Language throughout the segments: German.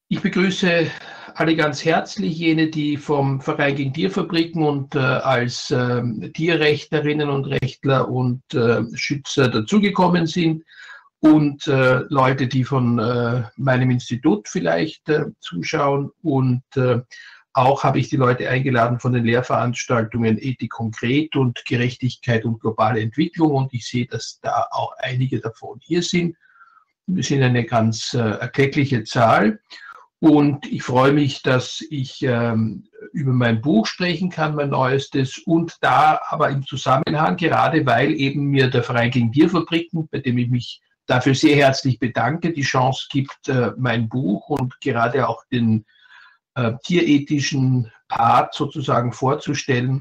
Ich begrüße alle ganz herzlich, jene, die vom Verein gegen Tierfabriken und als Tierrechtlerinnen und Rechtler und Schützer dazugekommen sind und Leute, die von meinem Institut vielleicht zuschauen. Und auch habe ich die Leute eingeladen von den Lehrveranstaltungen Ethik konkret und Gerechtigkeit und globale Entwicklung. Und ich sehe, dass da auch einige davon hier sind. Wir sind eine ganz erkleckliche Zahl. Und ich freue mich, dass ich über mein Buch sprechen kann, mein neuestes, und da aber im Zusammenhang, gerade weil eben mir der Verein gegen Tierfabriken, bei dem ich mich dafür sehr herzlich bedanke, die Chance gibt, mein Buch und gerade auch den tierethischen Part sozusagen vorzustellen,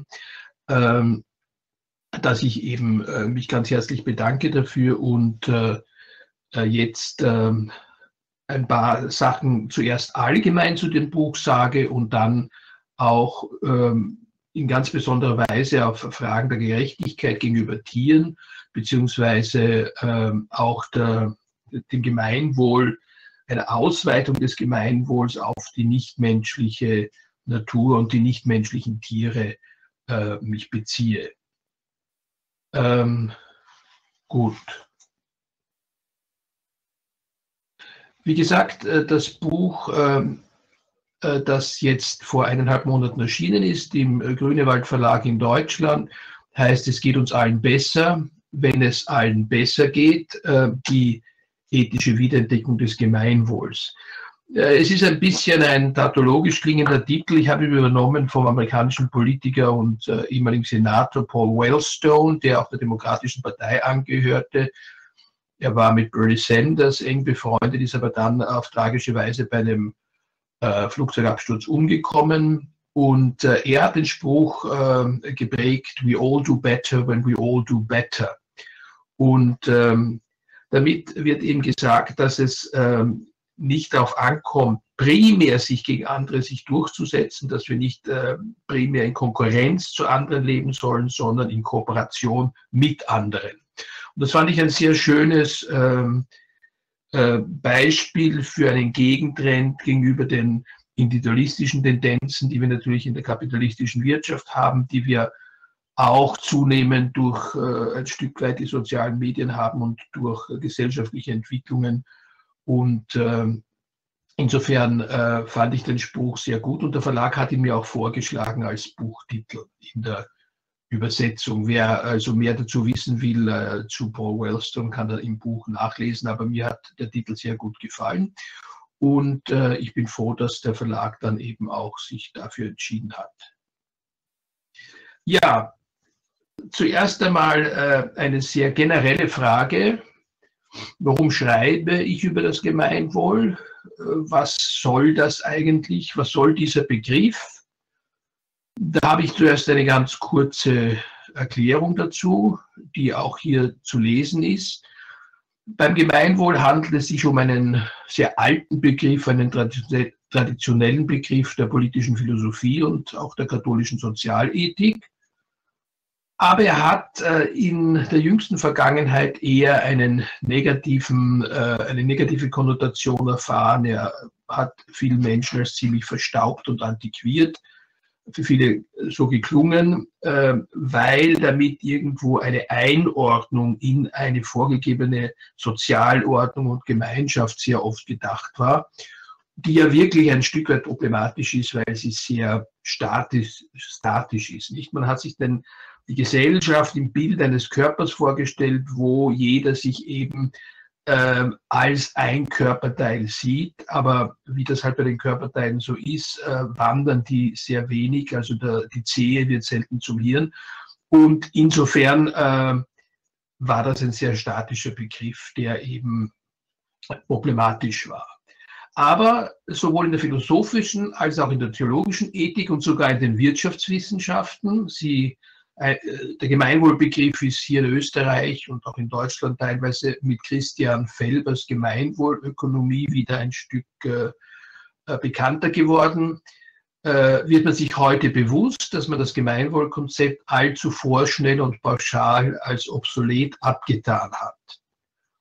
dass ich eben mich ganz herzlich bedanke dafür und jetzt ein paar Sachen zuerst allgemein zu dem Buch sage und dann auch in ganz besonderer Weise auf Fragen der Gerechtigkeit gegenüber Tieren, beziehungsweise auch dem Gemeinwohl, eine Ausweitung des Gemeinwohls auf die nichtmenschliche Natur und die nichtmenschlichen Tiere mich beziehe. Gut. Wie gesagt, das Buch, das jetzt vor 1,5 Monaten erschienen ist, im Grünewald Verlag in Deutschland, heißt Es geht uns allen besser, wenn es allen besser geht, die ethische Wiederentdeckung des Gemeinwohls. Es ist ein bisschen ein tautologisch klingender Titel. Ich habe ihn übernommen vom amerikanischen Politiker und ehemaligen Senator Paul Wellstone, der auch der Demokratischen Partei angehörte. Er war mit Bernie Sanders eng befreundet, ist aber dann auf tragische Weise bei einem Flugzeugabsturz umgekommen. Und er hat den Spruch geprägt, we all do better when we all do better. Und damit wird eben gesagt, dass es nicht darauf ankommt, primär sich gegen andere sich durchzusetzen, dass wir nicht primär in Konkurrenz zu anderen leben sollen, sondern in Kooperation mit anderen. Und das fand ich ein sehr schönes Beispiel für einen Gegentrend gegenüber den individualistischen Tendenzen, die wir natürlich in der kapitalistischen Wirtschaft haben, die wir auch zunehmend durch ein Stück weit die sozialen Medien haben und durch gesellschaftliche Entwicklungen. Und insofern fand ich den Spruch sehr gut und der Verlag hat ihn mir auch vorgeschlagen als Buchtitel in der Übersetzung. Wer also mehr dazu wissen will zu Paul Wellstone, kann da im Buch nachlesen, aber mir hat der Titel sehr gut gefallen und ich bin froh, dass der Verlag dann eben auch sich dafür entschieden hat. Ja, zuerst einmal eine sehr generelle Frage. Warum schreibe ich über das Gemeinwohl? Was soll das eigentlich? Was soll dieser Begriff? Da habe ich zuerst eine ganz kurze Erklärung dazu, die auch hier zu lesen ist. Beim Gemeinwohl handelt es sich um einen sehr alten Begriff, einen traditionellen Begriff der politischen Philosophie und auch der katholischen Sozialethik. Aber er hat in der jüngsten Vergangenheit eher eine negative Konnotation erfahren. Er hat vielen Menschen als ziemlich verstaubt und antiquiert, für viele so geklungen, weil damit irgendwo eine Einordnung in eine vorgegebene Sozialordnung und Gemeinschaft sehr oft gedacht war, die ja wirklich ein Stück weit problematisch ist, weil sie sehr statisch ist. Nicht? Man hat sich denn die Gesellschaft im Bild eines Körpers vorgestellt, wo jeder sich eben als ein Körperteil sieht, aber wie das halt bei den Körperteilen so ist, wandern die sehr wenig, also die Zehe wird selten zum Hirn und insofern war das ein sehr statischer Begriff, der eben problematisch war. Aber sowohl in der philosophischen als auch in der theologischen Ethik und sogar in den Wirtschaftswissenschaften, der Gemeinwohlbegriff ist hier in Österreich und auch in Deutschland teilweise mit Christian Felbers Gemeinwohlökonomie wieder ein Stück bekannter geworden. Wird man sich heute bewusst, dass man das Gemeinwohlkonzept allzu vorschnell und pauschal als obsolet abgetan hat.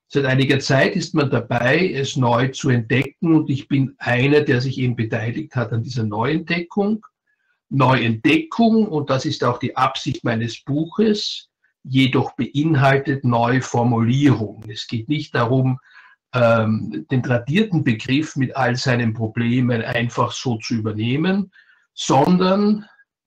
Seit einiger Zeit ist man dabei, es neu zu entdecken, und ich bin einer, der sich eben beteiligt hat an dieser Neuentdeckung. Neuentdeckung, und das ist auch die Absicht meines Buches, jedoch beinhaltet Neuformulierung. Es geht nicht darum, den tradierten Begriff mit all seinen Problemen einfach so zu übernehmen, sondern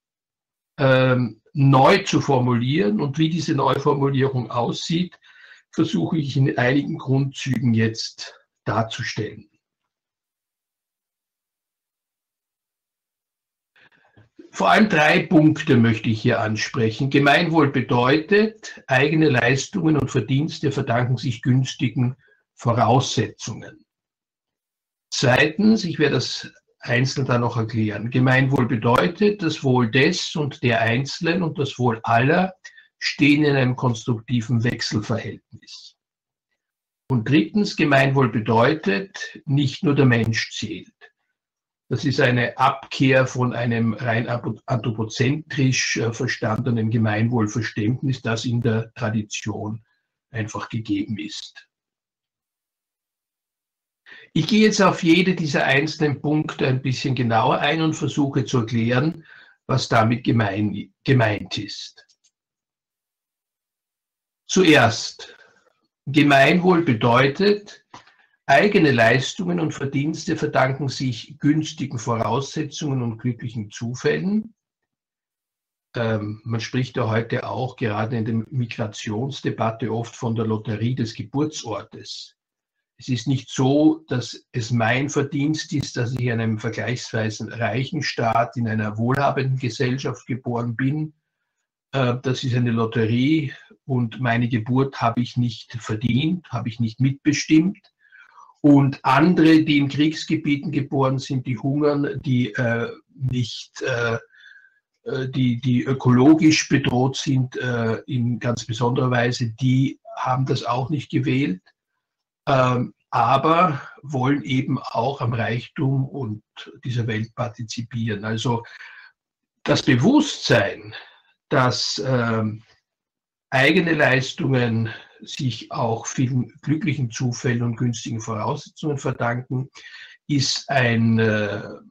neu zu formulieren. Und wie diese Neuformulierung aussieht, versuche ich in einigen Grundzügen jetzt darzustellen. Vor allem 3 Punkte möchte ich hier ansprechen. Gemeinwohl bedeutet, eigene Leistungen und Verdienste verdanken sich günstigen Voraussetzungen. Zweitens, ich werde das einzeln dann noch erklären. Gemeinwohl bedeutet, das Wohl des und der Einzelnen und das Wohl aller stehen in einem konstruktiven Wechselverhältnis. Und drittens, Gemeinwohl bedeutet, nicht nur der Mensch zählt. Das ist eine Abkehr von einem rein anthropozentrisch verstandenen Gemeinwohlverständnis, das in der Tradition einfach gegeben ist. Ich gehe jetzt auf jede dieser einzelnen Punkte ein bisschen genauer ein und versuche zu erklären, was damit gemeint ist. Zuerst, Gemeinwohl bedeutet, eigene Leistungen und Verdienste verdanken sich günstigen Voraussetzungen und glücklichen Zufällen. Man spricht ja heute auch gerade in der Migrationsdebatte oft von der Lotterie des Geburtsortes. Es ist nicht so, dass es mein Verdienst ist, dass ich in einem vergleichsweise reichen Staat, in einer wohlhabenden Gesellschaft geboren bin. Das ist eine Lotterie, und meine Geburt habe ich nicht verdient, habe ich nicht mitbestimmt. Und andere, die in Kriegsgebieten geboren sind, die hungern, die die ökologisch bedroht sind, in ganz besonderer Weise, die haben das auch nicht gewählt, aber wollen eben auch am Reichtum und dieser Welt partizipieren. Also das Bewusstsein, dass eigene Leistungen sich auch vielen glücklichen Zufällen und günstigen Voraussetzungen verdanken, ist eine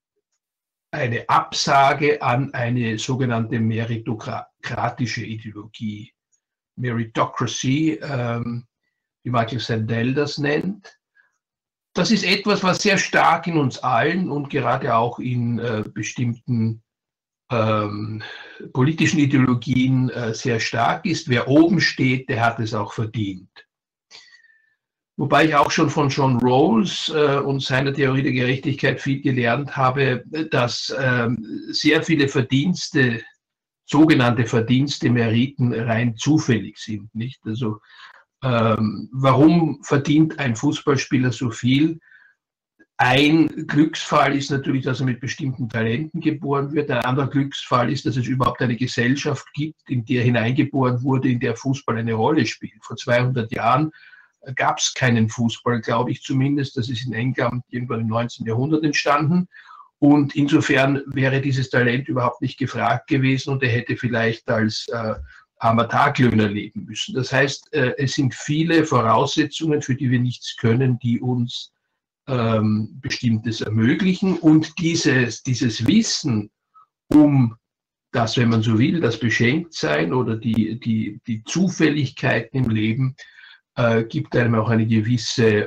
Absage an eine sogenannte meritokratische Ideologie. Meritocracy, wie Michael Sandel das nennt. Das ist etwas, was sehr stark in uns allen und gerade auch in bestimmten politischen Ideologien sehr stark ist. Wer oben steht, der hat es auch verdient. Wobei ich auch schon von John Rawls und seiner Theorie der Gerechtigkeit viel gelernt habe, dass sehr viele Verdienste, sogenannte Verdienste, Meriten rein zufällig sind. Nicht? Also warum verdient ein Fußballspieler so viel? Ein Glücksfall ist natürlich, dass er mit bestimmten Talenten geboren wird. Ein anderer Glücksfall ist, dass es überhaupt eine Gesellschaft gibt, in der hineingeboren wurde, in der Fußball eine Rolle spielt. Vor 200 Jahren gab es keinen Fußball, glaube ich zumindest. Das ist in England irgendwann im 19. Jahrhundert entstanden. Und insofern wäre dieses Talent überhaupt nicht gefragt gewesen, und er hätte vielleicht als armer Taglöhner leben müssen. Das heißt, es sind viele Voraussetzungen, für die wir nichts können, die uns Bestimmtes ermöglichen, und dieses Wissen um das, wenn man so will, das Beschenktsein oder die Zufälligkeiten im Leben gibt einem auch eine gewisse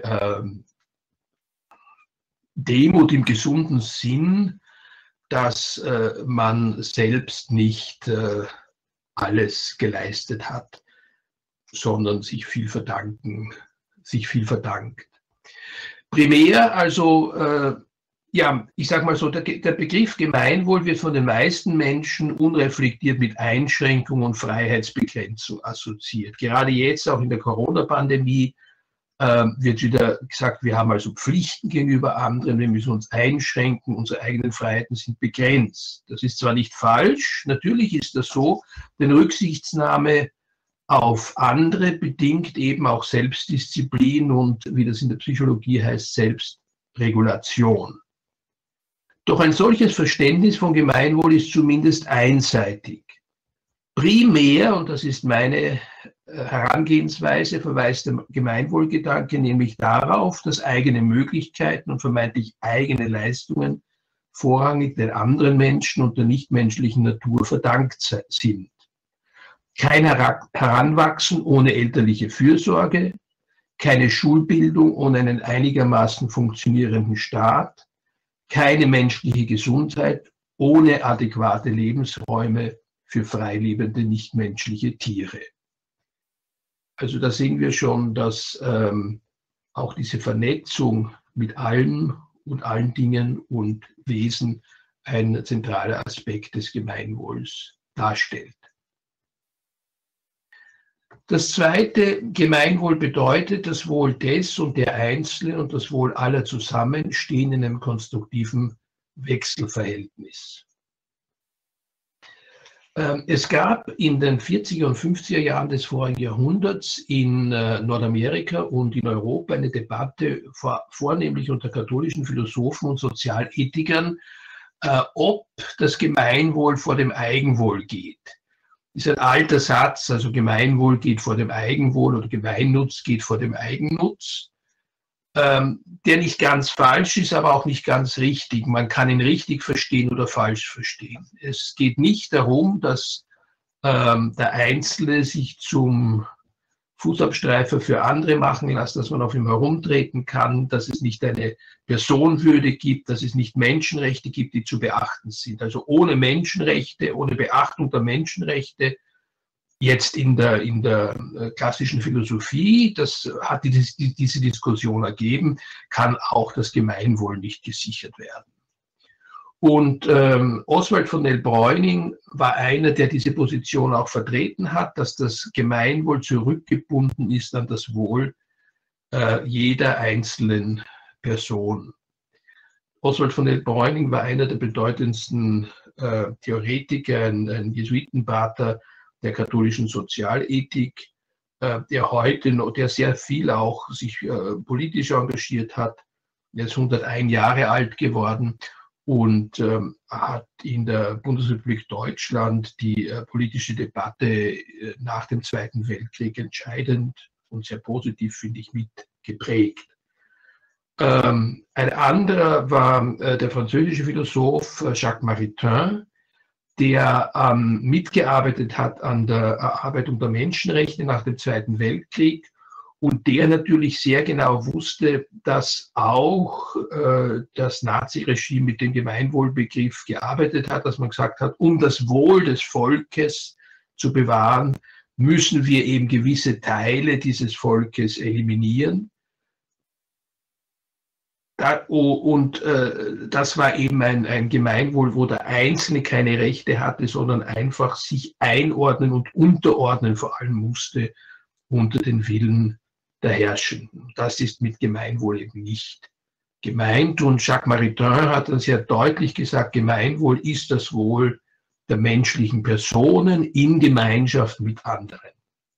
Demut im gesunden Sinn, dass man selbst nicht alles geleistet hat, sondern sich viel verdankt. Primär, also, ja, ich sage mal so, der Begriff Gemeinwohl wird von den meisten Menschen unreflektiert mit Einschränkung und Freiheitsbegrenzung assoziiert. Gerade jetzt, auch in der Corona-Pandemie, wird wieder gesagt, wir haben also Pflichten gegenüber anderen, wir müssen uns einschränken, unsere eigenen Freiheiten sind begrenzt. Das ist zwar nicht falsch, natürlich ist das so, denn Rücksichtnahme auf andere bedingt eben auch Selbstdisziplin und, wie das in der Psychologie heißt, Selbstregulation. Doch ein solches Verständnis von Gemeinwohl ist zumindest einseitig. Primär, und das ist meine Herangehensweise verweist der Gemeinwohlgedanke nämlich darauf, dass eigene Möglichkeiten und vermeintlich eigene Leistungen vorrangig den anderen Menschen und der nichtmenschlichen Natur verdankt sind. Kein Heranwachsen ohne elterliche Fürsorge, keine Schulbildung ohne einen einigermaßen funktionierenden Staat, keine menschliche Gesundheit ohne adäquate Lebensräume für freilebende nichtmenschliche Tiere. Also da sehen wir schon, dass auch diese Vernetzung mit allem und allen Dingen und Wesen ein zentraler Aspekt des Gemeinwohls darstellt. Das zweite, Gemeinwohl bedeutet das Wohl des und der Einzelnen und das Wohl aller zusammen stehen in einem konstruktiven Wechselverhältnis. Es gab in den 40er und 50er Jahren des vorigen Jahrhunderts in Nordamerika und in Europa eine Debatte, vornehmlich unter katholischen Philosophen und Sozialethikern, ob das Gemeinwohl vor dem Eigenwohl geht. Das ist ein alter Satz, also Gemeinwohl geht vor dem Eigenwohl oder Gemeinnutz geht vor dem Eigennutz, der nicht ganz falsch ist, aber auch nicht ganz richtig. Man kann ihn richtig verstehen oder falsch verstehen. Es geht nicht darum, dass der Einzelne sich zum Fußabstreifer für andere machen lässt, dass man auf ihm herumtreten kann, dass es nicht eine Personenwürde gibt, dass es nicht Menschenrechte gibt, die zu beachten sind. Also ohne Menschenrechte, ohne Beachtung der Menschenrechte, jetzt in der klassischen Philosophie, das hat diese Diskussion ergeben, kann auch das Gemeinwohl nicht gesichert werden. Und Oswald von Nell-Bräuning war einer, der diese Position auch vertreten hat, dass das Gemeinwohl zurückgebunden ist an das Wohl jeder einzelnen Person. Oswald von Nell-Bräuning war einer der bedeutendsten Theoretiker, ein Jesuitenpater der katholischen Sozialethik, der sehr viel auch sich politisch engagiert hat. Er ist 101 Jahre alt geworden und hat in der Bundesrepublik Deutschland die politische Debatte nach dem Zweiten Weltkrieg entscheidend und sehr positiv, finde ich, mitgeprägt. Ein anderer war der französische Philosoph Jacques Maritain, der mitgearbeitet hat an der Erarbeitung der Menschenrechte nach dem Zweiten Weltkrieg und der natürlich sehr genau wusste, dass auch das Naziregime mit dem Gemeinwohlbegriff gearbeitet hat, dass man gesagt hat, um das Wohl des Volkes zu bewahren, müssen wir eben gewisse Teile dieses Volkes eliminieren. Das war eben ein Gemeinwohl, wo der Einzelne keine Rechte hatte, sondern einfach sich einordnen und unterordnen vor allem musste unter den Willen der Herrschenden. Das ist mit Gemeinwohl eben nicht gemeint. Und Jacques Maritain hat dann sehr deutlich gesagt, Gemeinwohl ist das Wohl der menschlichen Personen in Gemeinschaft mit anderen.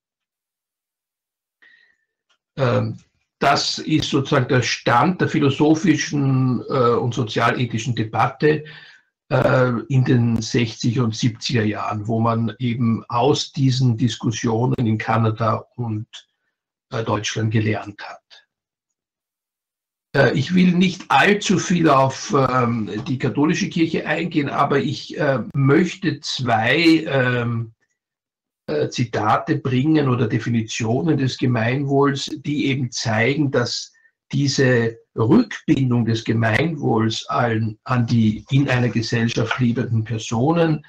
Das ist sozusagen der Stand der philosophischen und sozialethischen Debatte in den 60er und 70er Jahren, wo man eben aus diesen Diskussionen in Kanada und Deutschland gelernt hat. Ich will nicht allzu viel auf die katholische Kirche eingehen, aber ich möchte zwei Zitate bringen oder Definitionen des Gemeinwohls, die eben zeigen, dass diese Rückbindung des Gemeinwohls an die in einer Gesellschaft lebenden Personen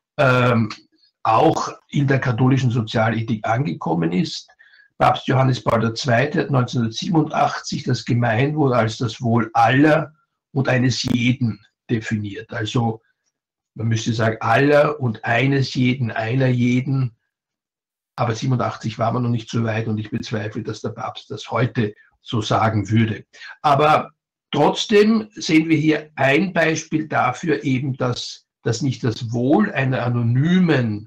auch in der katholischen Sozialethik angekommen ist. Papst Johannes Paul II. Hat 1987 das Gemeinwohl als das Wohl aller und eines jeden definiert. Also man müsste sagen aller und eines jeden, einer jeden. Aber 87 war man noch nicht so weit und ich bezweifle, dass der Papst das heute so sagen würde. Aber trotzdem sehen wir hier ein Beispiel dafür eben, dass das nicht das Wohl einer anonymen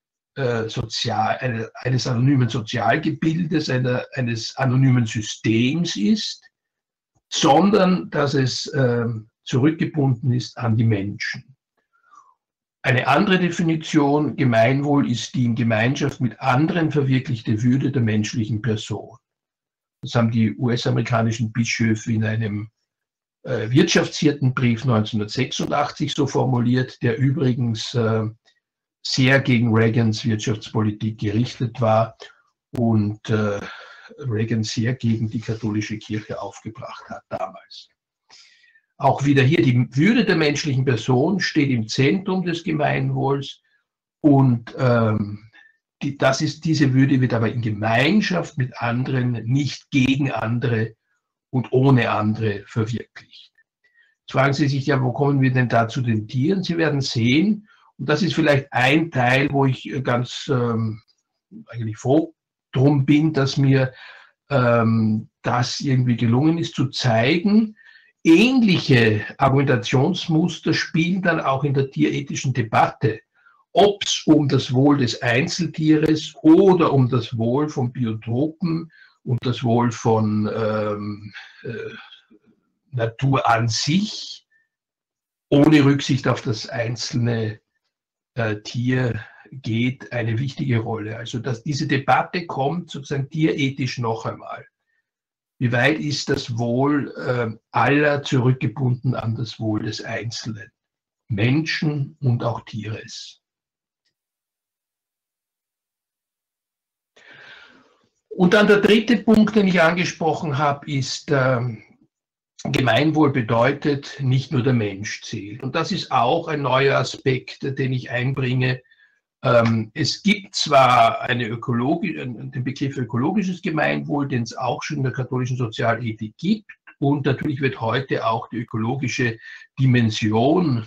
eines anonymen Sozialgebildes, eines anonymen Systems ist, sondern dass es zurückgebunden ist an die Menschen. Eine andere Definition, Gemeinwohl, ist die in Gemeinschaft mit anderen verwirklichte Würde der menschlichen Person. Das haben die US-amerikanischen Bischöfe in einem Wirtschaftshirtenbrief 1986 so formuliert, der übrigens sehr gegen Reagans Wirtschaftspolitik gerichtet war und Reagan sehr gegen die katholische Kirche aufgebracht hat damals. Auch wieder hier, die Würde der menschlichen Person steht im Zentrum des Gemeinwohls und diese Würde wird aber in Gemeinschaft mit anderen, nicht gegen andere und ohne andere verwirklicht. Jetzt fragen Sie sich ja, wo kommen wir denn da zu den Tieren? Sie werden sehen, und das ist vielleicht ein Teil, wo ich ganz eigentlich froh drum bin, dass mir das irgendwie gelungen ist, zu zeigen, ähnliche Argumentationsmuster spielen dann auch in der tierethischen Debatte, ob es um das Wohl des Einzeltieres oder um das Wohl von Biotopen und das Wohl von Natur an sich, ohne Rücksicht auf das einzelne Tier geht, eine wichtige Rolle. Also diese Debatte kommt sozusagen tierethisch noch einmal. Wie weit ist das Wohl aller zurückgebunden an das Wohl des Einzelnen, Menschen und auch Tieres? Und dann der dritte Punkt, den ich angesprochen habe, ist, Gemeinwohl bedeutet, nicht nur der Mensch zählt. Und das ist auch ein neuer Aspekt, den ich einbringe. Es gibt zwar den Begriff ökologisches Gemeinwohl, den es auch schon in der katholischen Sozialethik gibt. Und natürlich wird heute auch die ökologische Dimension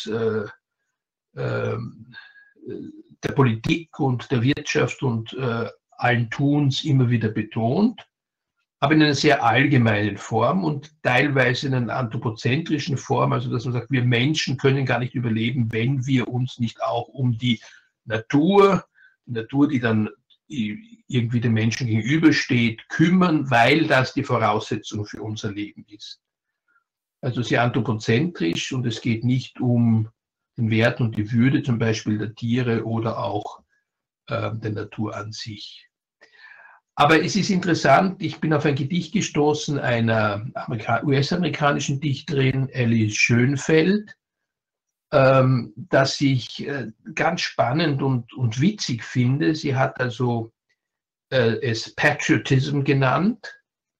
der Politik und der Wirtschaft und allen Tuns immer wieder betont, aber in einer sehr allgemeinen Form und teilweise in einer anthropozentrischen Form, also dass man sagt, wir Menschen können gar nicht überleben, wenn wir uns nicht auch um die Natur, die dann irgendwie dem Menschen gegenübersteht, kümmern, weil das die Voraussetzung für unser Leben ist. Also sehr anthropozentrisch und es geht nicht um den Wert und die Würde zum Beispiel der Tiere oder auch der Natur an sich. Aber es ist interessant, ich bin auf ein Gedicht gestoßen einer US-amerikanischen Dichterin, Alice Schönfeld, das ich ganz spannend und witzig finde. Sie hat also es Patriotism genannt.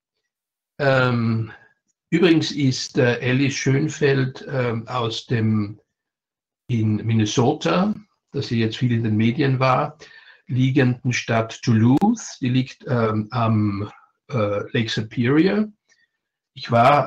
Übrigens ist Alice Schönfeld in Minnesota, das sie jetzt viel in den Medien war, liegenden Stadt Duluth, die liegt am Lake Superior. Ich war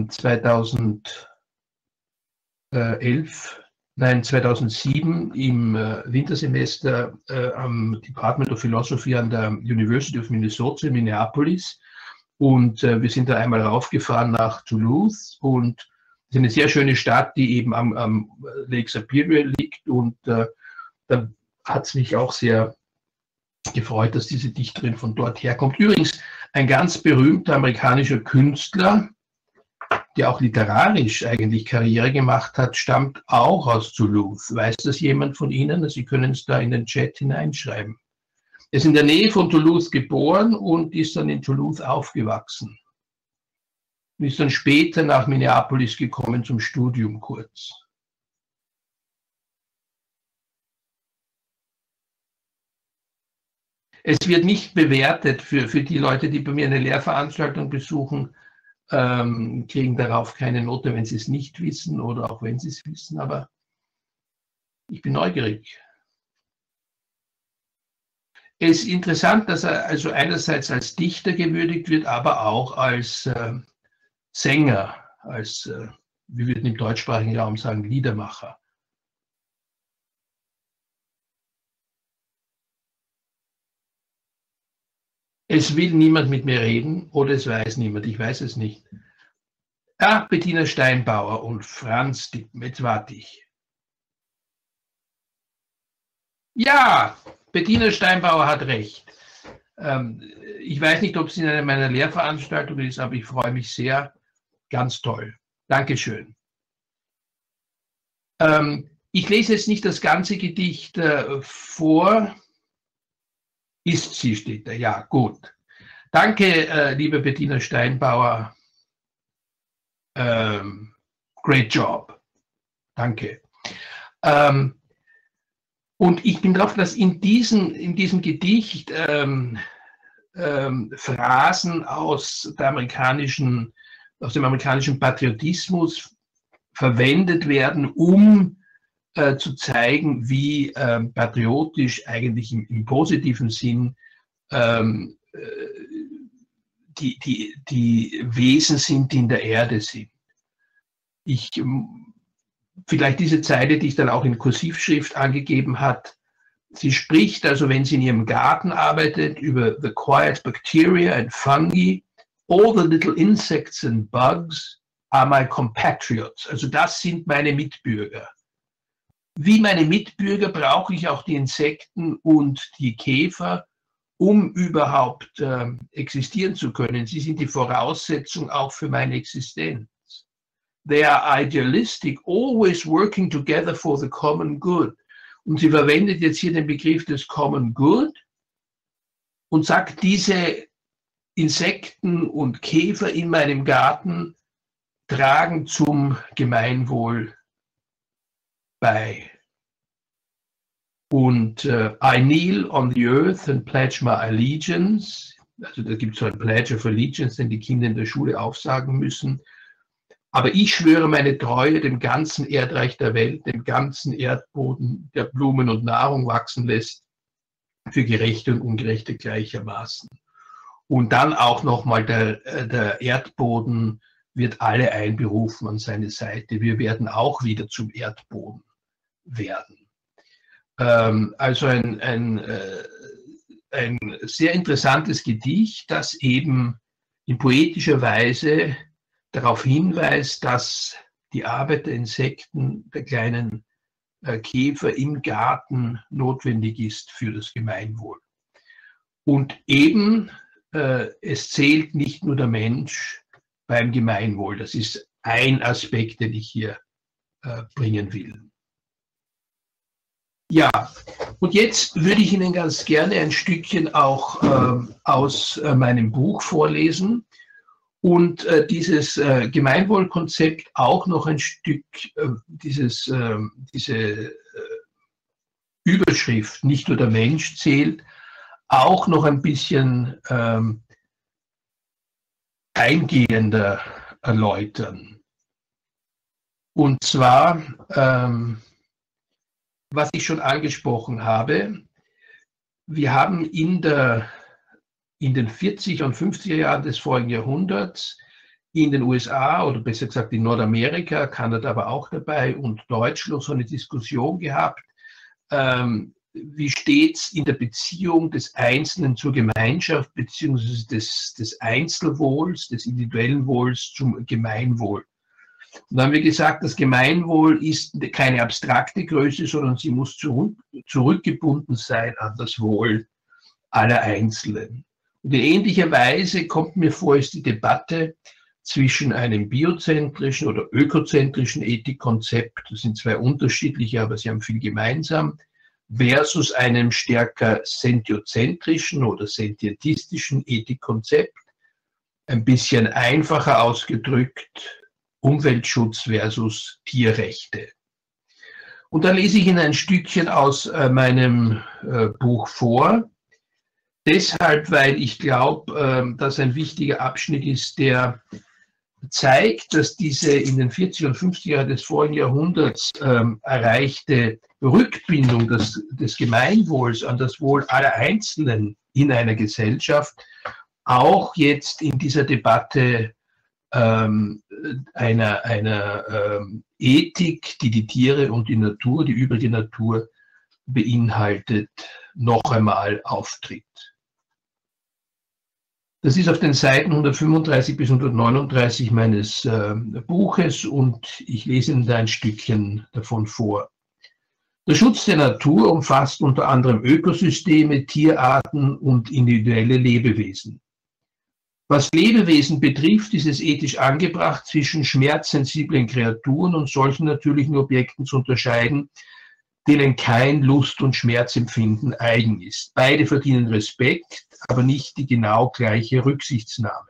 2007 im Wintersemester am Department of Philosophy an der University of Minnesota in Minneapolis und wir sind da einmal raufgefahren nach Duluth und es ist eine sehr schöne Stadt, die eben am Lake Superior liegt und da hat es mich auch sehr gefreut, dass diese Dichterin von dort herkommt. Übrigens, ein ganz berühmter amerikanischer Künstler, der auch literarisch eigentlich Karriere gemacht hat, stammt auch aus Duluth. Weiß das jemand von Ihnen? Sie können es da in den Chat hineinschreiben. Er ist in der Nähe von Duluth geboren und ist dann in Duluth aufgewachsen. Und ist dann später nach Minneapolis gekommen zum Studium kurz. Es wird nicht bewertet für die Leute, die bei mir eine Lehrveranstaltung besuchen, kriegen darauf keine Note, wenn sie es nicht wissen oder auch wenn sie es wissen, aber ich bin neugierig. Es ist interessant, dass er also einerseits als Dichter gewürdigt wird, aber auch als Sänger, als, wie wir im deutschsprachigen Raum sagen, Liedermacher. Es will niemand mit mir reden oder es weiß niemand, ich weiß es nicht. Ach, Bettina Steinbauer und Franz Dippen, jetzt warte ich. Ja, Bettina Steinbauer hat recht. Ich weiß nicht, ob es in einer meiner Lehrveranstaltungen ist, aber ich freue mich sehr. Ganz toll. Dankeschön. Ich lese jetzt nicht das ganze Gedicht vor. Ist sie, steht da. Ja, gut. Danke, liebe Bettina Steinbauer. Great job. Danke. Und ich bin drauf, dass in diesem Gedicht Phrasen aus dem amerikanischen Patriotismus verwendet werden, um zu zeigen, wie patriotisch eigentlich im positiven Sinn die Wesen sind, die in der Erde sind. Vielleicht diese Zeile, die ich dann auch in Kursivschrift angegeben hat. Sie spricht also, wenn sie in ihrem Garten arbeitet, über the quiet bacteria and fungi, all the little insects and bugs are my compatriots. Also das sind meine Mitbürger. Wie meine Mitbürger brauche ich auch die Insekten und die Käfer, um überhaupt existieren zu können. Sie sind die Voraussetzung auch für meine Existenz. They are idealistic, always working together for the common good. Und sie verwendet jetzt hier den Begriff des Common Good und sagt, diese Insekten und Käfer in meinem Garten tragen zum Gemeinwohl bei. Und I kneel on the earth and pledge my allegiance. Also da gibt es so ein Pledge of Allegiance, den die Kinder in der Schule aufsagen müssen. Aber ich schwöre meine Treue dem ganzen Erdreich der Welt, dem ganzen Erdboden, der Blumen und Nahrung wachsen lässt, für Gerechte und Ungerechte gleichermaßen. Und dann auch nochmal der Erdboden wird alle einberufen an seine Seite. Wir werden auch wieder zum Erdboden werden. Also ein sehr interessantes Gedicht, das eben in poetischer Weise darauf hinweist, dass die Arbeit der Insekten, der kleinen Käfer im Garten notwendig ist für das Gemeinwohl. Und eben, es zählt nicht nur der Mensch beim Gemeinwohl. Das ist ein Aspekt, den ich hier bringen will. Ja, und jetzt würde ich Ihnen ganz gerne ein Stückchen auch aus meinem Buch vorlesen und dieses Gemeinwohlkonzept auch noch ein Stück, diese Überschrift, nicht nur der Mensch zählt, auch noch ein bisschen eingehender erläutern. Und zwar, was ich schon angesprochen habe, wir haben in den 40er und 50er Jahren des vorigen Jahrhunderts in den USA oder besser gesagt in Nordamerika, Kanada aber auch dabei und Deutschland so eine Diskussion gehabt, wie steht es in der Beziehung des Einzelnen zur Gemeinschaft beziehungsweise des Einzelwohls, des individuellen Wohls zum Gemeinwohl. Und dann haben wir gesagt, das Gemeinwohl ist keine abstrakte Größe, sondern sie muss zurückgebunden sein an das Wohl aller Einzelnen. Und in ähnlicher Weise kommt mir vor, ist die Debatte zwischen einem biozentrischen oder ökozentrischen Ethikkonzept, das sind zwei unterschiedliche, aber sie haben viel gemeinsam, versus einem stärker sentiozentrischen oder sentientistischen Ethikkonzept, ein bisschen einfacher ausgedrückt, Umweltschutz versus Tierrechte. Und da lese ich Ihnen ein Stückchen aus meinem Buch vor. Deshalb, weil ich glaube, dass ein wichtiger Abschnitt ist, der zeigt, dass diese in den 40er und 50er Jahren des vorigen Jahrhunderts erreichte Rückbindung des Gemeinwohls an das Wohl aller Einzelnen in einer Gesellschaft auch jetzt in dieser Debatte einer Ethik, die die Tiere und die Natur, die übrige Natur beinhaltet, noch einmal auftritt. Das ist auf den Seiten 135 bis 139 meines Buches und ich lese Ihnen da ein Stückchen davon vor. Der Schutz der Natur umfasst unter anderem Ökosysteme, Tierarten und individuelle Lebewesen. Was Lebewesen betrifft, ist es ethisch angebracht, zwischen schmerzsensiblen Kreaturen und solchen natürlichen Objekten zu unterscheiden, denen kein Lust- und Schmerzempfinden eigen ist. Beide verdienen Respekt, aber nicht die genau gleiche Rücksichtnahme.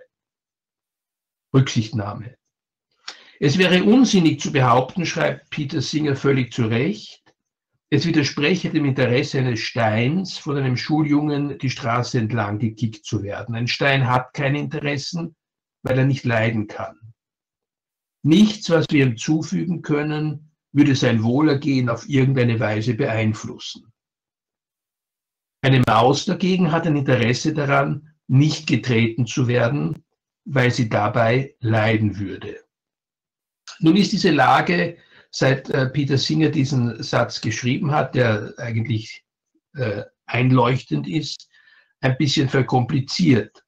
Es wäre unsinnig zu behaupten, schreibt Peter Singer völlig zu Recht, es widerspreche dem Interesse eines Steins, von einem Schuljungen die Straße entlang gekickt zu werden. Ein Stein hat keine Interessen, weil er nicht leiden kann. Nichts, was wir ihm zufügen können, würde sein Wohlergehen auf irgendeine Weise beeinflussen. Eine Maus dagegen hat ein Interesse daran, nicht getreten zu werden, weil sie dabei leiden würde. Nun ist diese Lage, seit Peter Singer diesen Satz geschrieben hat, der eigentlich einleuchtend ist, ein bisschen verkompliziert,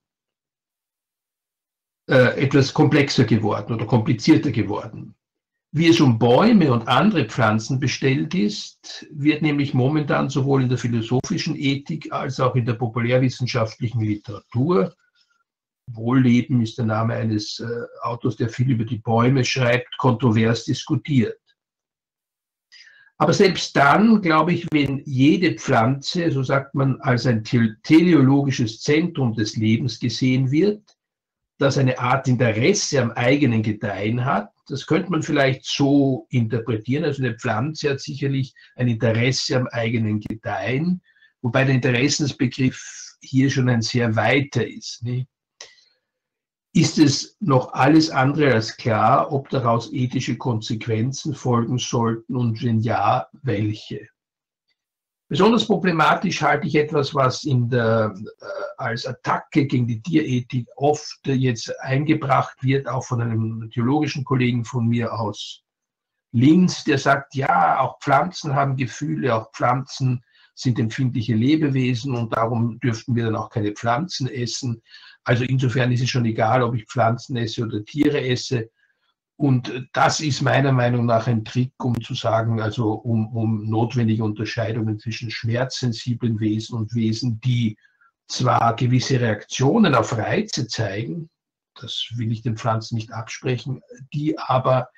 etwas komplexer geworden oder komplizierter geworden. Wie es um Bäume und andere Pflanzen bestellt ist, wird nämlich momentan sowohl in der philosophischen Ethik als auch in der populärwissenschaftlichen Literatur, Wohlleben ist der Name eines Autors, der viel über die Bäume schreibt, kontrovers diskutiert. Aber selbst dann, glaube ich, wenn jede Pflanze, so sagt man, als ein teleologisches Zentrum des Lebens gesehen wird, das eine Art Interesse am eigenen Gedeihen hat, das könnte man vielleicht so interpretieren. Also eine Pflanze hat sicherlich ein Interesse am eigenen Gedeihen, wobei der Interessensbegriff hier schon ein sehr weiter ist. Nicht? Ist es noch alles andere als klar, ob daraus ethische Konsequenzen folgen sollten und wenn ja, welche? Besonders problematisch halte ich etwas, was als Attacke gegen die Tierethik oft jetzt eingebracht wird, auch von einem theologischen Kollegen von mir aus Linz, der sagt, ja, auch Pflanzen haben Gefühle, auch Pflanzen sind empfindliche Lebewesen und darum dürften wir dann auch keine Pflanzen essen. Also insofern ist es schon egal, ob ich Pflanzen esse oder Tiere esse. Und das ist meiner Meinung nach ein Trick, um zu sagen, also um notwendige Unterscheidungen zwischen schmerzsensiblen Wesen und Wesen, die zwar gewisse Reaktionen auf Reize zeigen, das will ich den Pflanzen nicht absprechen, die aber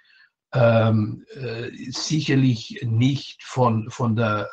sicherlich nicht von der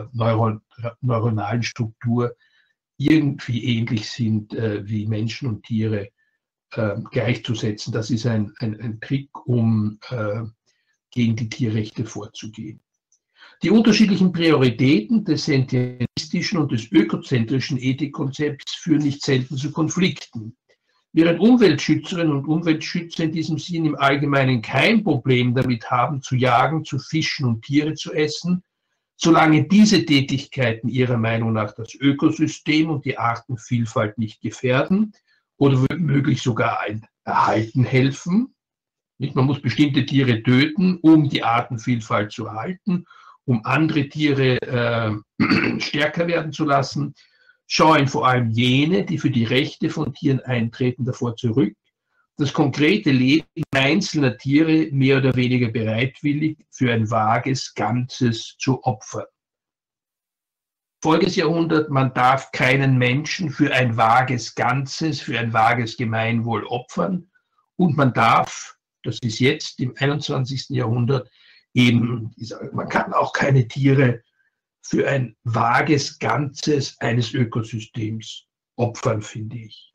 neuronalen Struktur irgendwie ähnlich sind wie Menschen und Tiere gleichzusetzen. Das ist ein Trick, um gegen die Tierrechte vorzugehen. Die unterschiedlichen Prioritäten des sentientistischen und des ökozentrischen Ethikkonzepts führen nicht selten zu Konflikten. Während Umweltschützerinnen und Umweltschützer in diesem Sinn im Allgemeinen kein Problem damit haben, zu jagen, zu fischen und Tiere zu essen, solange diese Tätigkeiten ihrer Meinung nach das Ökosystem und die Artenvielfalt nicht gefährden oder womöglich sogar erhalten helfen. Man muss bestimmte Tiere töten, um die Artenvielfalt zu erhalten, um andere Tiere stärker werden zu lassen, scheuen vor allem jene, die für die Rechte von Tieren eintreten, davor zurück, das konkrete Leben einzelner Tiere mehr oder weniger bereitwillig für ein vages Ganzes zu opfern. Voriges Jahrhundert, man darf keinen Menschen für ein vages Ganzes, für ein vages Gemeinwohl opfern und man darf, das ist jetzt im 21. Jahrhundert, eben, man kann auch keine Tiere für ein vages Ganzes eines Ökosystems opfern, finde ich.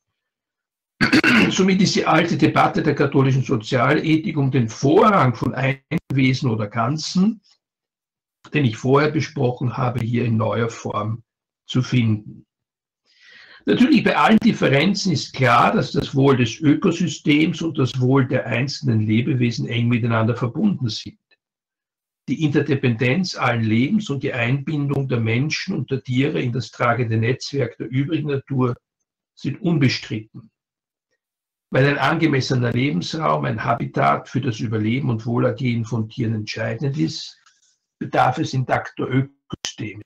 Somit ist die alte Debatte der katholischen Sozialethik um den Vorrang von einem Wesen oder Ganzen, den ich vorher besprochen habe, hier in neuer Form zu finden. Natürlich bei allen Differenzen ist klar, dass das Wohl des Ökosystems und das Wohl der einzelnen Lebewesen eng miteinander verbunden sind. Die Interdependenz allen Lebens und die Einbindung der Menschen und der Tiere in das tragende Netzwerk der übrigen Natur sind unbestritten. Weil ein angemessener Lebensraum, ein Habitat für das Überleben und Wohlergehen von Tieren entscheidend ist, bedarf es intakter Ökosysteme.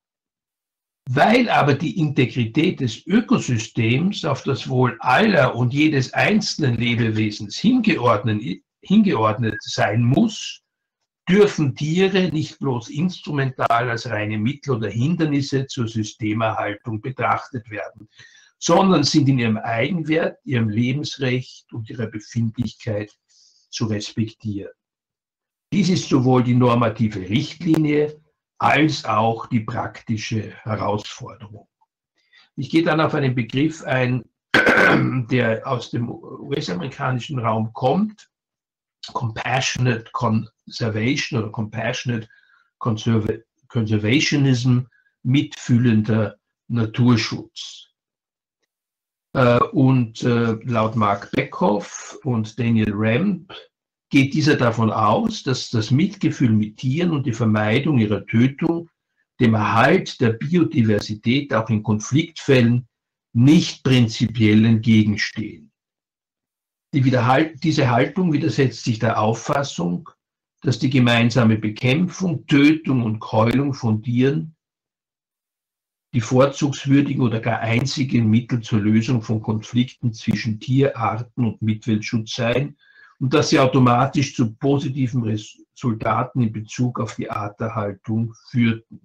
Weil aber die Integrität des Ökosystems auf das Wohl aller und jedes einzelnen Lebewesens hingeordnet sein muss, dürfen Tiere nicht bloß instrumental als reine Mittel oder Hindernisse zur Systemerhaltung betrachtet werden. sondern sind in ihrem Eigenwert, ihrem Lebensrecht und ihrer Befindlichkeit zu respektieren. Dies ist sowohl die normative Richtlinie als auch die praktische Herausforderung. Ich gehe dann auf einen Begriff ein, der aus dem US-amerikanischen Raum kommt, Compassionate Conservation oder Compassionate Conservationism, mitfühlender Naturschutz. Laut Mark Beckhoff und Daniel Ramp geht dieser davon aus, dass das Mitgefühl mit Tieren und die Vermeidung ihrer Tötung dem Erhalt der Biodiversität auch in Konfliktfällen nicht prinzipiell entgegenstehen. Diese Haltung widersetzt sich der Auffassung, dass die gemeinsame Bekämpfung, Tötung und Keulung von Tieren die vorzugswürdigen oder gar einzigen Mittel zur Lösung von Konflikten zwischen Tierarten und Mitweltschutz seien und dass sie automatisch zu positiven Resultaten in Bezug auf die Arterhaltung führten.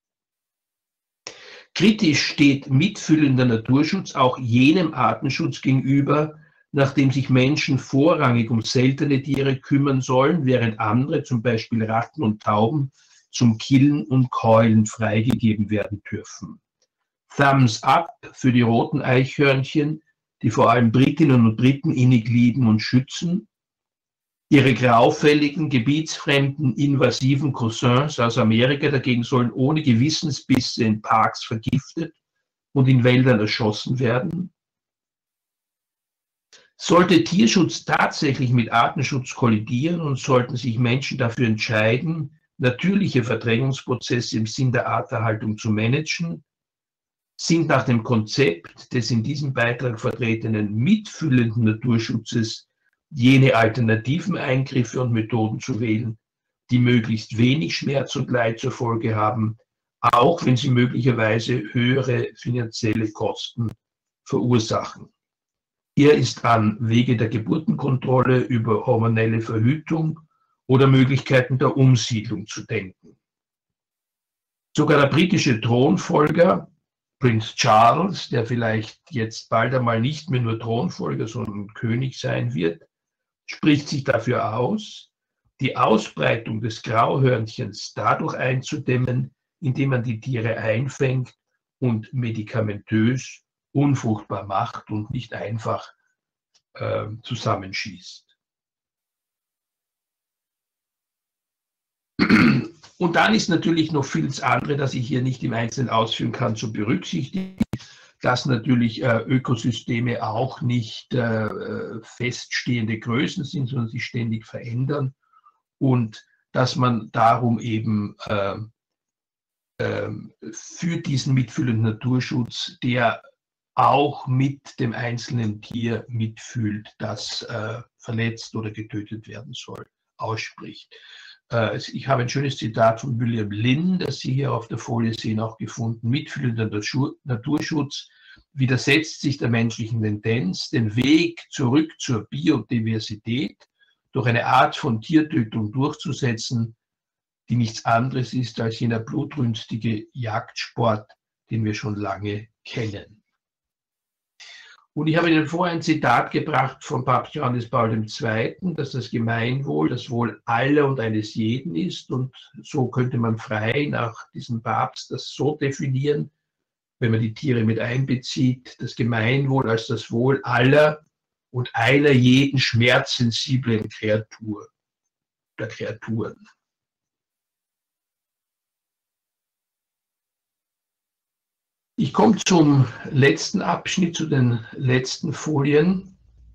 Kritisch steht mitfühlender Naturschutz auch jenem Artenschutz gegenüber, nachdem sich Menschen vorrangig um seltene Tiere kümmern sollen, während andere, zum Beispiel Ratten und Tauben, zum Killen und Keulen freigegeben werden dürfen. Thumbs up für die roten Eichhörnchen, die vor allem Britinnen und Briten innig lieben und schützen. Ihre graufälligen, gebietsfremden, invasiven Cousins aus Amerika dagegen sollen ohne Gewissensbisse in Parks vergiftet und in Wäldern erschossen werden. Sollte Tierschutz tatsächlich mit Artenschutz kollidieren und sollten sich Menschen dafür entscheiden, natürliche Verdrängungsprozesse im Sinn der Arterhaltung zu managen, sind nach dem Konzept des in diesem Beitrag vertretenen mitfühlenden Naturschutzes jene alternativen Eingriffe und Methoden zu wählen, die möglichst wenig Schmerz und Leid zur Folge haben, auch wenn sie möglicherweise höhere finanzielle Kosten verursachen. Hier ist an Wege der Geburtenkontrolle über hormonelle Verhütung oder Möglichkeiten der Umsiedlung zu denken. Sogar der britische Thronfolger, Prinz Charles, der vielleicht jetzt bald einmal nicht mehr nur Thronfolger, sondern König sein wird, spricht sich dafür aus, die Ausbreitung des Grauhörnchens dadurch einzudämmen, indem man die Tiere einfängt und medikamentös unfruchtbar macht und nicht einfach zusammenschießt. Und dann ist natürlich noch vieles andere, das ich hier nicht im Einzelnen ausführen kann, zu berücksichtigen, dass natürlich Ökosysteme auch nicht feststehende Größen sind, sondern sich ständig verändern und dass man darum eben für diesen mitfühlenden Naturschutz, der auch mit dem einzelnen Tier mitfühlt, das verletzt oder getötet werden soll, ausspricht. Ich habe ein schönes Zitat von William Lynn, das Sie hier auf der Folie sehen, auch gefunden. Mitfühlender Naturschutz widersetzt sich der menschlichen Tendenz, den Weg zurück zur Biodiversität durch eine Art von Tiertötung durchzusetzen, die nichts anderes ist als jener blutrünstige Jagdsport, den wir schon lange kennen. Und ich habe Ihnen vorher ein Zitat gebracht von Papst Johannes Paul II., dass das Gemeinwohl das Wohl aller und eines jeden ist. Und so könnte man frei nach diesem Papst das so definieren, wenn man die Tiere mit einbezieht, das Gemeinwohl als das Wohl aller und einer jeden schmerzsensiblen Kreaturen. Ich komme zum letzten Abschnitt, zu den letzten Folien.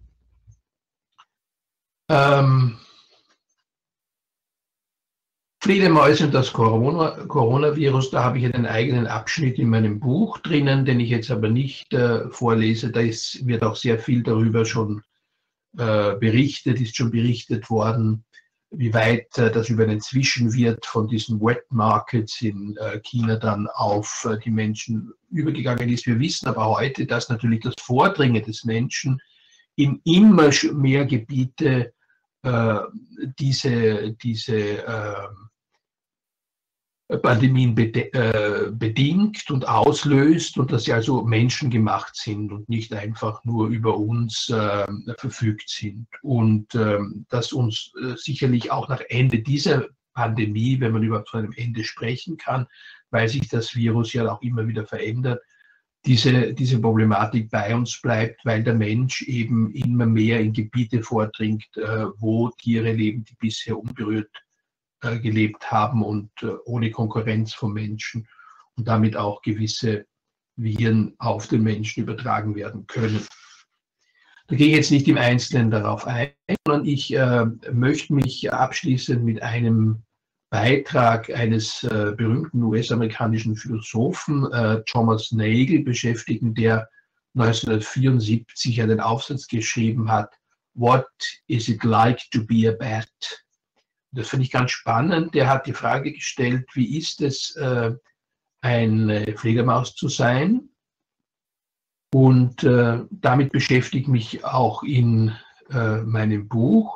Fledermäuse und das Coronavirus, da habe ich einen eigenen Abschnitt in meinem Buch drinnen, den ich jetzt aber nicht vorlese. Da wird auch sehr viel darüber schon berichtet, ist schon berichtet worden, wie weit das über einen Zwischenwirt von diesen Wet Markets in China dann auf die Menschen übergegangen ist. Wir wissen aber heute, dass natürlich das Vordringen des Menschen in immer mehr Gebiete diese Pandemien bedingt und auslöst und dass sie also menschengemacht sind und nicht einfach nur über uns verfügt sind. Und dass uns sicherlich auch nach Ende dieser Pandemie, wenn man überhaupt von einem Ende sprechen kann, weil sich das Virus ja auch immer wieder verändert, diese Problematik bei uns bleibt, weil der Mensch eben immer mehr in Gebiete vordringt, wo Tiere leben, die bisher unberührt gelebt haben und ohne Konkurrenz vom Menschen und damit auch gewisse Viren auf den Menschen übertragen werden können. Da gehe ich jetzt nicht im Einzelnen darauf ein, sondern ich möchte mich abschließend mit einem Beitrag eines berühmten US-amerikanischen Philosophen, Thomas Nagel, beschäftigen, der 1974 einen Aufsatz geschrieben hat, What is it like to be a bat? Das finde ich ganz spannend. Der hat die Frage gestellt, wie ist es, eine Fledermaus zu sein? Und damit beschäftige ich mich auch in meinem Buch.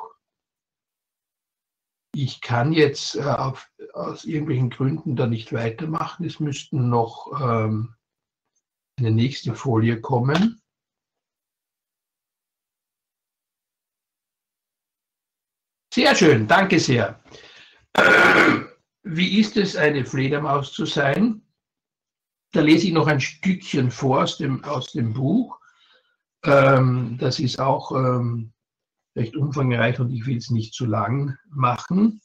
Ich kann jetzt aus irgendwelchen Gründen da nicht weitermachen. Es müssten noch eine nächste Folie kommen. Sehr schön, danke sehr. Wie ist es, eine Fledermaus zu sein? Da lese ich noch ein Stückchen vor aus dem Buch. Das ist auch recht umfangreich und ich will es nicht zu lang machen.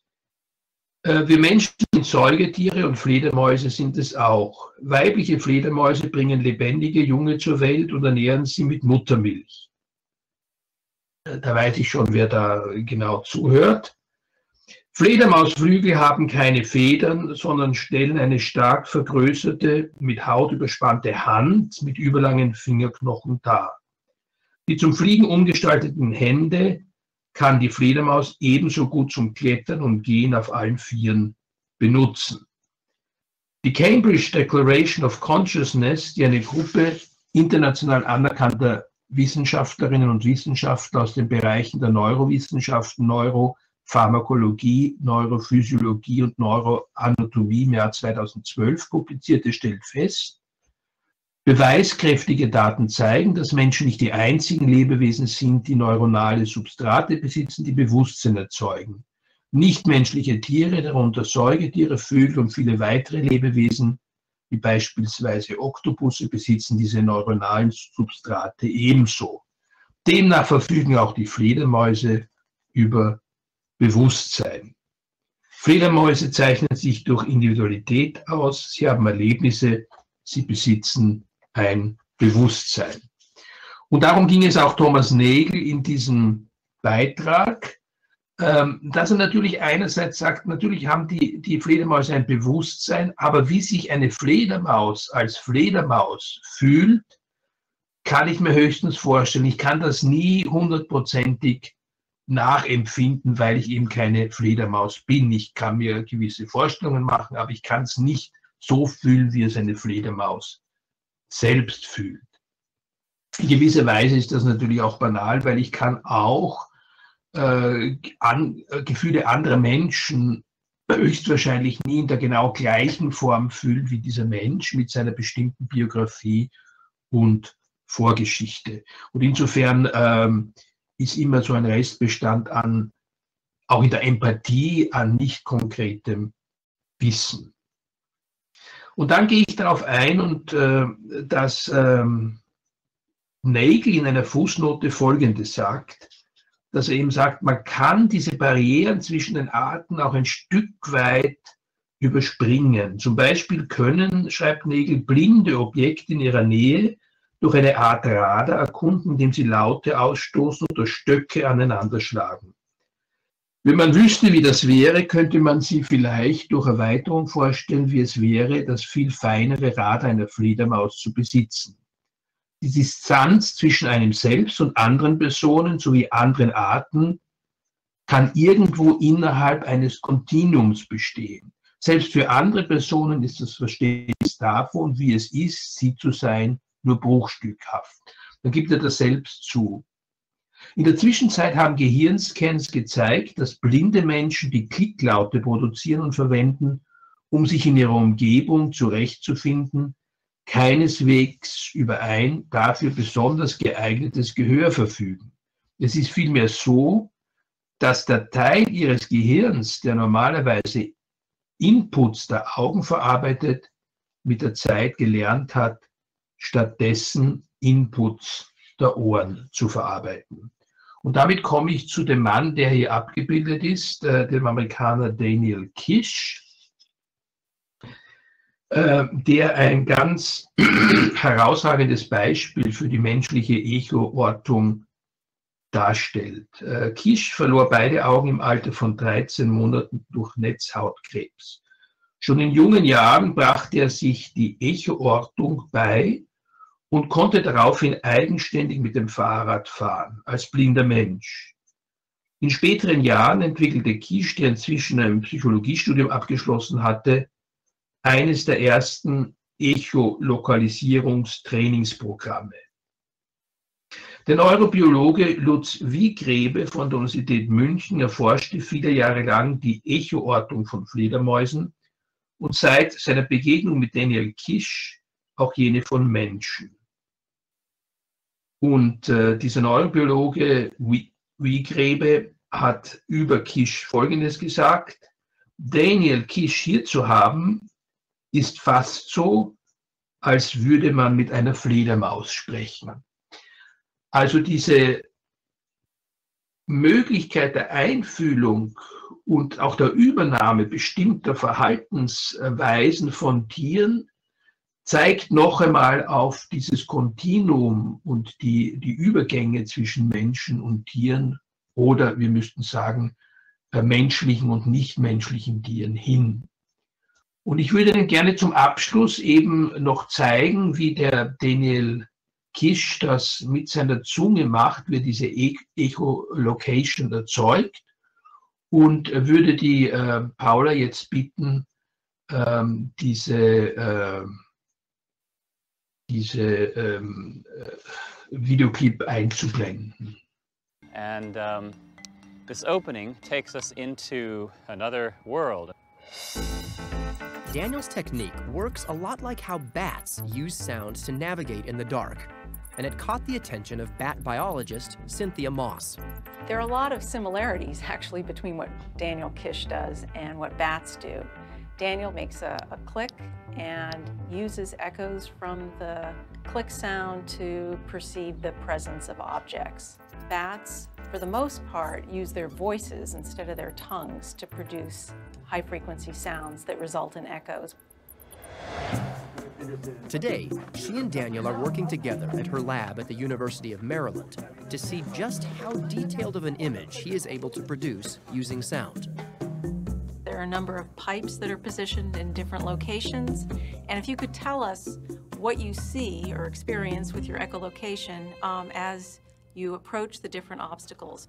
Wir Menschen sind Säugetiere und Fledermäuse sind es auch. Weibliche Fledermäuse bringen lebendige Junge zur Welt und ernähren sie mit Muttermilch. Da weiß ich schon, wer da genau zuhört. Fledermausflügel haben keine Federn, sondern stellen eine stark vergrößerte, mit Haut überspannte Hand mit überlangen Fingerknochen dar. Die zum Fliegen umgestalteten Hände kann die Fledermaus ebenso gut zum Klettern und Gehen auf allen Vieren benutzen. Die Cambridge Declaration of Consciousness, die eine Gruppe international anerkannter Wissenschaftlerinnen und Wissenschaftler aus den Bereichen der Neurowissenschaften, Neuropharmakologie, Neurophysiologie und Neuroanatomie im Jahr 2012 publizierte, stellt fest, beweiskräftige Daten zeigen, dass Menschen nicht die einzigen Lebewesen sind, die neuronale Substrate besitzen, die Bewusstsein erzeugen. Nichtmenschliche Tiere, darunter Säugetiere, Vögel und viele weitere Lebewesen, wie beispielsweise Oktopusse, besitzen diese neuronalen Substrate ebenso. Demnach verfügen auch die Fledermäuse über Bewusstsein. Fledermäuse zeichnen sich durch Individualität aus, sie haben Erlebnisse, sie besitzen ein Bewusstsein. Und darum ging es auch Thomas Nagel in diesem Beitrag, dass er natürlich einerseits sagt, natürlich haben die Fledermäuse ein Bewusstsein, aber wie sich eine Fledermaus als Fledermaus fühlt, kann ich mir höchstens vorstellen. Ich kann das nie hundertprozentig nachempfinden, weil ich eben keine Fledermaus bin. Ich kann mir gewisse Vorstellungen machen, aber ich kann es nicht so fühlen, wie es eine Fledermaus selbst fühlt. In gewisser Weise ist das natürlich auch banal, weil ich kann auch Gefühle anderer Menschen höchstwahrscheinlich nie in der genau gleichen Form fühlen wie dieser Mensch mit seiner bestimmten Biografie und Vorgeschichte. Und insofern ist immer so ein Restbestand an, auch in der Empathie, an nicht konkretem Wissen. Und dann gehe ich darauf ein, und dass Nagel in einer Fußnote Folgendes sagt, dass er eben sagt, man kann diese Barrieren zwischen den Arten auch ein Stück weit überspringen. Zum Beispiel können, schreibt Nagel, blinde Objekte in ihrer Nähe durch eine Art Radar erkunden, indem sie Laute ausstoßen oder Stöcke aneinander schlagen. Wenn man wüsste, wie das wäre, könnte man sich vielleicht durch Erweiterung vorstellen, wie es wäre, das viel feinere Radar einer Fledermaus zu besitzen. Die Distanz zwischen einem selbst und anderen Personen sowie anderen Arten kann irgendwo innerhalb eines Kontinuums bestehen. Selbst für andere Personen ist das Verständnis davon, wie es ist, sie zu sein, nur bruchstückhaft. Dann gibt er das selbst zu. In der Zwischenzeit haben Gehirnscans gezeigt, dass blinde Menschen die Klicklaute produzieren und verwenden, um sich in ihrer Umgebung zurechtzufinden, keineswegs über ein dafür besonders geeignetes Gehör verfügen. Es ist vielmehr so, dass der Teil ihres Gehirns, der normalerweise Inputs der Augen verarbeitet, mit der Zeit gelernt hat, stattdessen Inputs der Ohren zu verarbeiten. Und damit komme ich zu dem Mann, der hier abgebildet ist, dem Amerikaner Daniel Kish, der ein ganz herausragendes Beispiel für die menschliche Echoortung darstellt. Kish verlor beide Augen im Alter von 13 Monaten durch Netzhautkrebs. Schon in jungen Jahren brachte er sich die Echoortung bei und konnte daraufhin eigenständig mit dem Fahrrad fahren, als blinder Mensch. In späteren Jahren entwickelte Kish, der inzwischen ein Psychologiestudium abgeschlossen hatte, eines der ersten Echolokalisierungstrainingsprogramme. Der Neurobiologe Lutz Wiegrebe von der Universität München erforschte viele Jahre lang die Echoortung von Fledermäusen und seit seiner Begegnung mit Daniel Kish auch jene von Menschen. Und dieser Neurobiologe Wiegrebe hat über Kish Folgendes gesagt: Daniel Kish hier zu haben, ist fast so, als würde man mit einer Fledermaus sprechen. Also diese Möglichkeit der Einfühlung und auch der Übernahme bestimmter Verhaltensweisen von Tieren zeigt noch einmal auf dieses Kontinuum und die Übergänge zwischen Menschen und Tieren oder wir müssten sagen menschlichen und nichtmenschlichen Tieren hin. Und ich würde Ihnen gerne zum Abschluss eben noch zeigen, wie der Daniel Kish das mit seiner Zunge macht, wie diese Echolocation erzeugt, und würde die Paula jetzt bitten, diese Videoclip einzublenden. And this opening takes us into another world. Daniel's technique works a lot like how bats use sound to navigate in the dark, and it caught the attention of bat biologist Cynthia Moss. There are a lot of similarities actually between what Daniel Kish does and what bats do. Daniel makes a click and uses echoes from the click sound to perceive the presence of objects. Bats, for the most part, use their voices instead of their tongues to produce high-frequency sounds that result in echoes. Today, she and Daniel are working together at her lab at the University of Maryland to see just how detailed of an image he is able to produce using sound. There are a number of pipes that are positioned in different locations, and if you could tell us what you see or experience with your echolocation as you approach the different obstacles.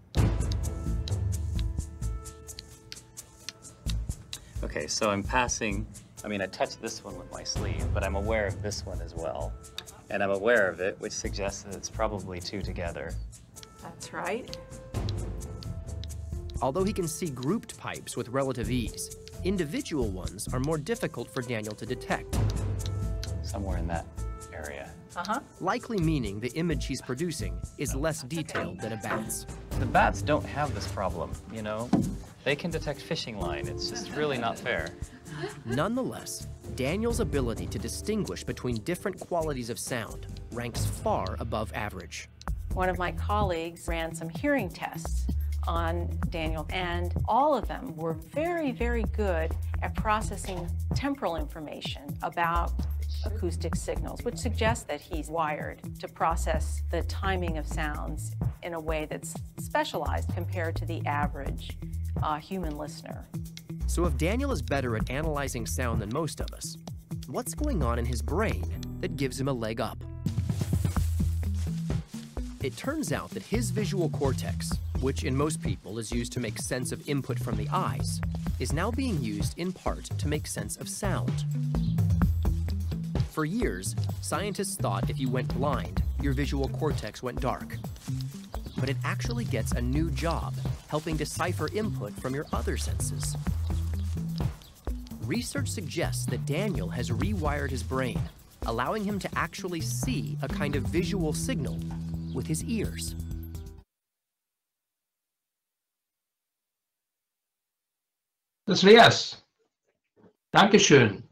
Okay, so I'm passing, I touched this one with my sleeve, but I'm aware of this one as well. And I'm aware of it, which suggests that it's probably two together. That's right. Although he can see grouped pipes with relative ease, individual ones are more difficult for Daniel to detect. Somewhere in that area. Likely meaning the image he's producing is less detailed than a bat's. The bats don't have this problem, you know? They can detect fishing line. It's just really not fair. Nonetheless, Daniel's ability to distinguish between different qualities of sound ranks far above average. One of my colleagues ran some hearing tests on Daniel, and all of them were very, very good at processing temporal information about acoustic signals, which suggests that he's wired to process the timing of sounds in a way that's specialized compared to the average human listener. So if Daniel is better at analyzing sound than most of us, what's going on in his brain that gives him a leg up? It turns out that his visual cortex, which in most people is used to make sense of input from the eyes, is now being used in part to make sense of sound. For years, scientists thought if you went blind, your visual cortex went dark. But it actually gets a new job, helping decipher input from your other senses. research suggests that Daniel has rewired his brain, allowing him to actually see a kind of visual signal with his ears. Das wär's. Dankeschön.